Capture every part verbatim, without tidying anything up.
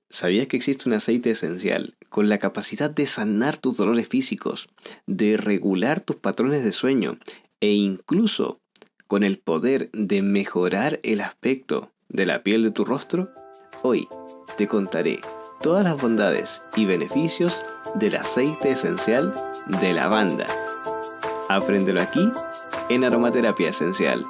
¿Sabías que existe un aceite esencial con la capacidad de sanar tus dolores físicos, de regular tus patrones de sueño e incluso con el poder de mejorar el aspecto de la piel de tu rostro? Hoy te contaré todas las bondades y beneficios del aceite esencial de lavanda. Apréndelo aquí en Aromaterapia Esencial.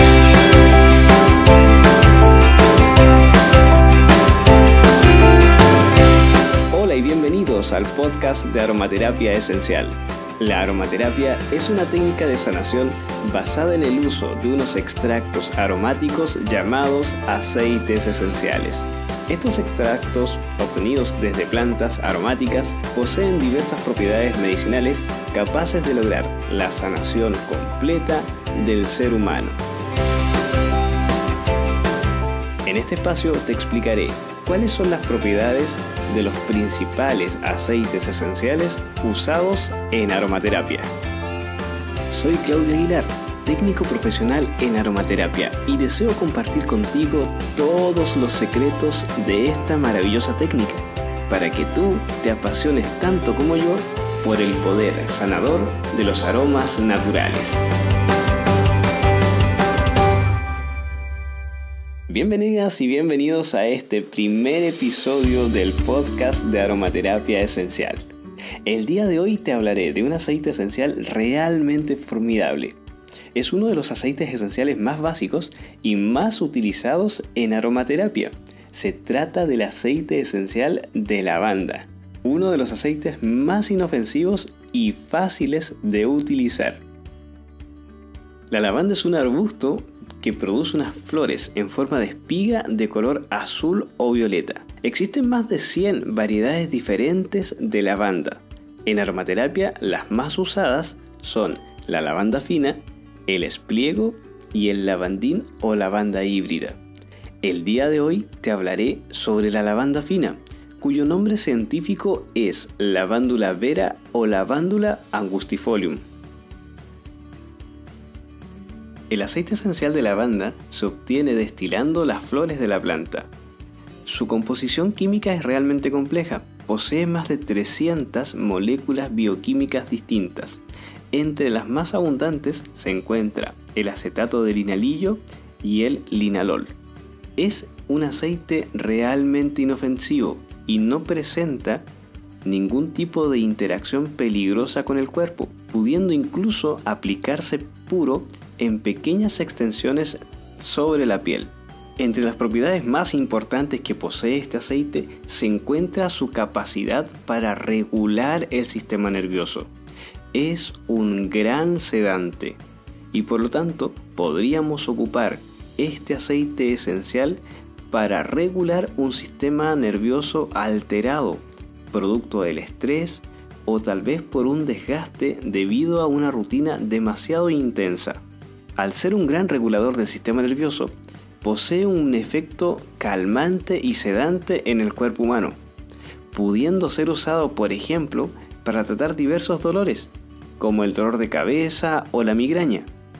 Hola y bienvenidos al podcast de Aromaterapia Esencial. La aromaterapia es una técnica de sanación basada en el uso de unos extractos aromáticos llamados aceites esenciales. Estos extractos, obtenidos desde plantas aromáticas, poseen diversas propiedades medicinales capaces de lograr la sanación completa del ser humano. En este espacio te explicaré cuáles son las propiedades de los principales aceites esenciales usados en aromaterapia. Soy Claudio Aguilar, técnico profesional en aromaterapia, y deseo compartir contigo todos los secretos de esta maravillosa técnica para que tú te apasiones tanto como yo por el poder sanador de los aromas naturales. Bienvenidas y bienvenidos a este primer episodio del podcast de Aromaterapia Esencial. El día de hoy te hablaré de un aceite esencial realmente formidable. Es uno de los aceites esenciales más básicos y más utilizados en aromaterapia. Se trata del aceite esencial de lavanda, uno de los aceites más inofensivos y fáciles de utilizar. La lavanda es un arbusto que produce unas flores en forma de espiga de color azul o violeta. Existen más de cien variedades diferentes de lavanda. En aromaterapia, las más usadas son la lavanda fina, el espliego y el lavandín o lavanda híbrida. El día de hoy te hablaré sobre la lavanda fina, cuyo nombre científico es Lavandula vera o Lavandula angustifolium. El aceite esencial de lavanda se obtiene destilando las flores de la planta. Su composición química es realmente compleja. Posee más de trescientas moléculas bioquímicas distintas. Entre las más abundantes se encuentra el acetato de linalillo y el linalol. Es un aceite realmente inofensivo y no presenta ningún tipo de interacción peligrosa con el cuerpo, pudiendo incluso aplicarse puro en pequeñas extensiones sobre la piel. Entre las propiedades más importantes que posee este aceite se encuentra su capacidad para regular el sistema nervioso. Es un gran sedante y por lo tanto podríamos ocupar este aceite esencial para regular un sistema nervioso alterado, producto del estrés o tal vez por un desgaste debido a una rutina demasiado intensa. Al ser un gran regulador del sistema nervioso, posee un efecto calmante y sedante en el cuerpo humano, pudiendo ser usado, por ejemplo, para tratar diversos dolores, como el dolor de cabeza o la migraña.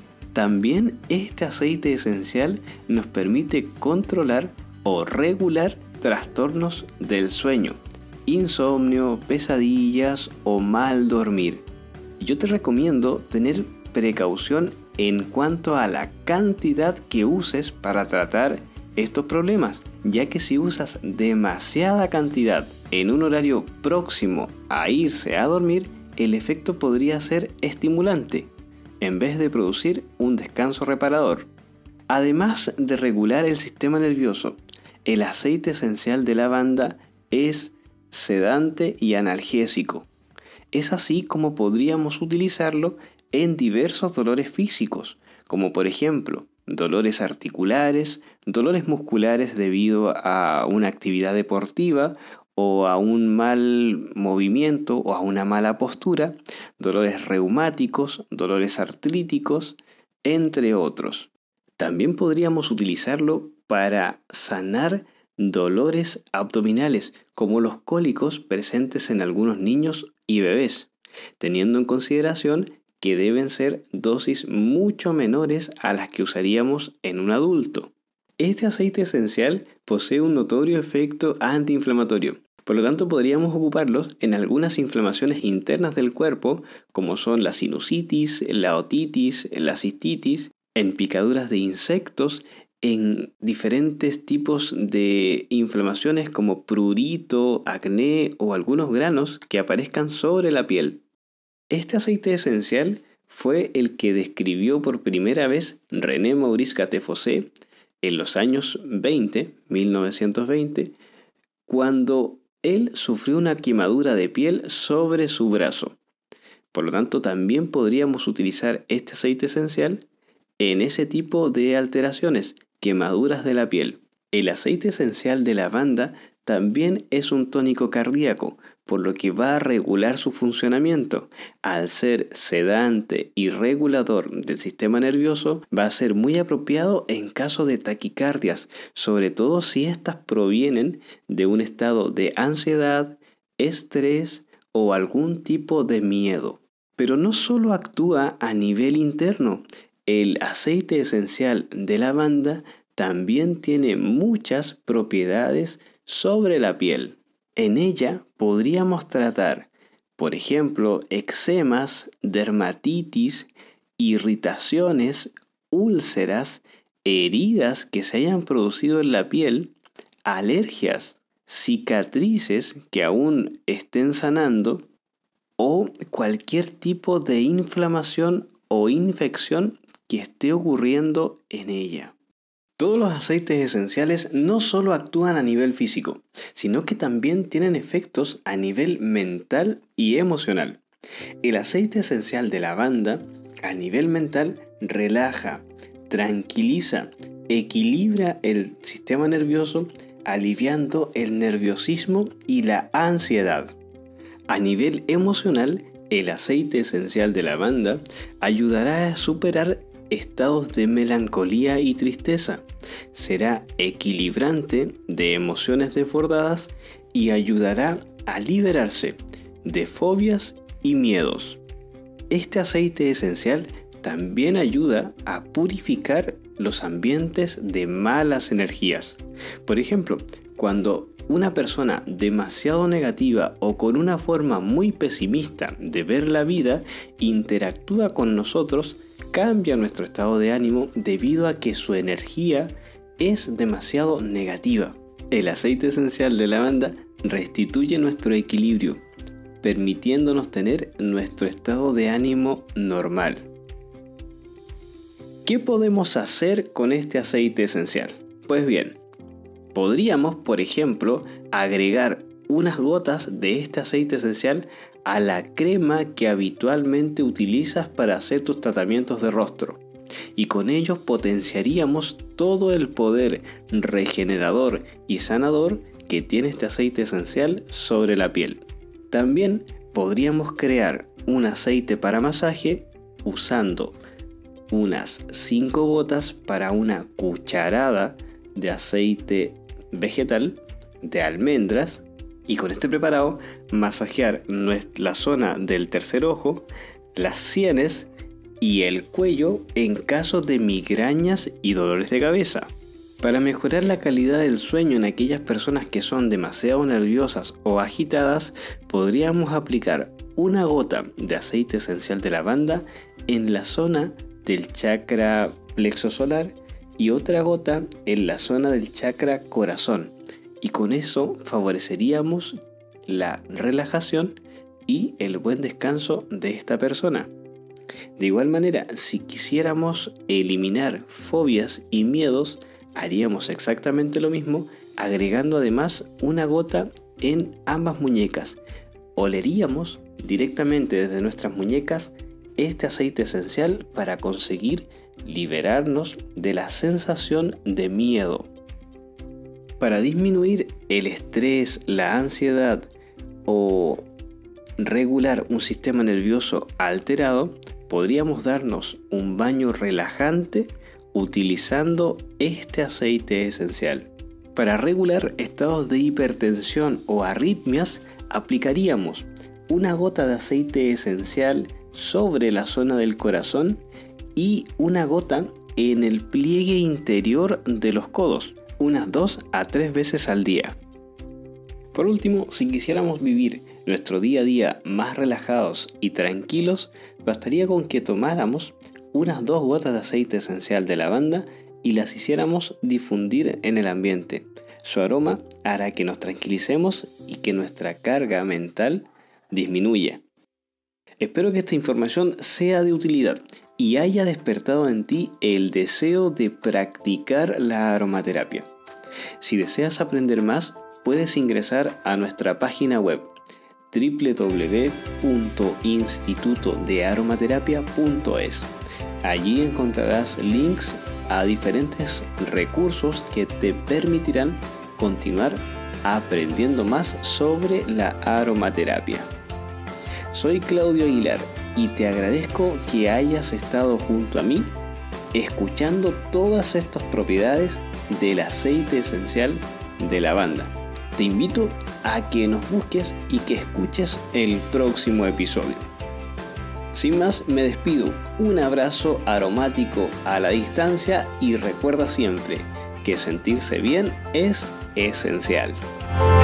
También este aceite esencial nos permite controlar o regular trastornos del sueño, insomnio, pesadillas o mal dormir. Yo te recomiendo tener precaución en cuanto a la cantidad que uses para tratar estos problemas, ya que si usas demasiada cantidad en un horario próximo a irse a dormir, el efecto podría ser estimulante, en vez de producir un descanso reparador. Además de regular el sistema nervioso, el aceite esencial de lavanda es sedante y analgésico. Es así como podríamos utilizarlo en diversos dolores físicos, como por ejemplo dolores articulares, dolores musculares debido a una actividad deportiva o a un mal movimiento o a una mala postura, dolores reumáticos, dolores artríticos, entre otros. También podríamos utilizarlo para sanar dolores abdominales, como los cólicos presentes en algunos niños y bebés, teniendo en consideración que deben ser dosis mucho menores a las que usaríamos en un adulto. Este aceite esencial posee un notorio efecto antiinflamatorio. Por lo tanto, podríamos ocuparlos en algunas inflamaciones internas del cuerpo, como son la sinusitis, la otitis, la cistitis, en picaduras de insectos, en diferentes tipos de inflamaciones como prurito, acné o algunos granos que aparezcan sobre la piel. Este aceite esencial fue el que describió por primera vez René Maurice Gattefossé en los años veinte, mil novecientos veinte, cuando él sufrió una quemadura de piel sobre su brazo. Por lo tanto, también podríamos utilizar este aceite esencial en ese tipo de alteraciones, quemaduras de la piel. El aceite esencial de lavanda también es un tónico cardíaco, por lo que va a regular su funcionamiento. Al ser sedante y regulador del sistema nervioso, va a ser muy apropiado en caso de taquicardias, sobre todo si éstas provienen de un estado de ansiedad, estrés o algún tipo de miedo. Pero no solo actúa a nivel interno, el aceite esencial de lavanda también tiene muchas propiedades sobre la piel. En ella podríamos tratar, por ejemplo, eczemas, dermatitis, irritaciones, úlceras, heridas que se hayan producido en la piel, alergias, cicatrices que aún estén sanando o cualquier tipo de inflamación o infección que esté ocurriendo en ella. Todos los aceites esenciales no solo actúan a nivel físico, sino que también tienen efectos a nivel mental y emocional. El aceite esencial de lavanda, a nivel mental, relaja, tranquiliza, equilibra el sistema nervioso, aliviando el nerviosismo y la ansiedad. A nivel emocional, el aceite esencial de lavanda ayudará a superar estados de melancolía y tristeza. Será equilibrante de emociones desbordadas y ayudará a liberarse de fobias y miedos. Este aceite esencial también ayuda a purificar los ambientes de malas energías. Por ejemplo, cuando una persona demasiado negativa o con una forma muy pesimista de ver la vida interactúa con nosotros, cambia nuestro estado de ánimo debido a que su energía es demasiado negativa. El aceite esencial de lavanda restituye nuestro equilibrio, permitiéndonos tener nuestro estado de ánimo normal. ¿Qué podemos hacer con este aceite esencial? Pues bien, podríamos, por ejemplo, agregar unas gotas de este aceite esencial a la crema que habitualmente utilizas para hacer tus tratamientos de rostro, y con ellos potenciaríamos todo el poder regenerador y sanador que tiene este aceite esencial sobre la piel. También podríamos crear un aceite para masaje usando unas cinco gotas para una cucharada de aceite vegetal de almendras, y con este preparado masajear la zona del tercer ojo, las sienes y el cuello en caso de migrañas y dolores de cabeza. Para mejorar la calidad del sueño en aquellas personas que son demasiado nerviosas o agitadas, podríamos aplicar una gota de aceite esencial de lavanda en la zona del chakra plexo solar y otra gota en la zona del chakra corazón, y con eso favoreceríamos la relajación y el buen descanso de esta persona. De igual manera, si quisiéramos eliminar fobias y miedos, haríamos exactamente lo mismo, agregando además una gota en ambas muñecas. Oleríamos directamente desde nuestras muñecas este aceite esencial para conseguir liberarnos de la sensación de miedo. Para disminuir el estrés, la ansiedad o regular un sistema nervioso alterado, podríamos darnos un baño relajante utilizando este aceite esencial. Para regular estados de hipertensión o arritmias, aplicaríamos una gota de aceite esencial sobre la zona del corazón y una gota en el pliegue interior de los codos, unas dos a tres veces al día. Por último, si quisiéramos vivir nuestro día a día más relajados y tranquilos, bastaría con que tomáramos unas dos gotas de aceite esencial de lavanda y las hiciéramos difundir en el ambiente. Su aroma hará que nos tranquilicemos y que nuestra carga mental disminuya. Espero que esta información sea de utilidad y haya despertado en ti el deseo de practicar la aromaterapia. Si deseas aprender más, puedes ingresar a nuestra página web doble u doble u doble u punto instituto de aromaterapia punto es. Allí encontrarás links a diferentes recursos que te permitirán continuar aprendiendo más sobre la aromaterapia. Soy Claudio Aguilar y te agradezco que hayas estado junto a mí escuchando todas estas propiedades del aceite esencial de lavanda. Te invito a que nos busques y que escuches el próximo episodio. Sin más, me despido. Un abrazo aromático a la distancia y recuerda siempre que sentirse bien es esencial.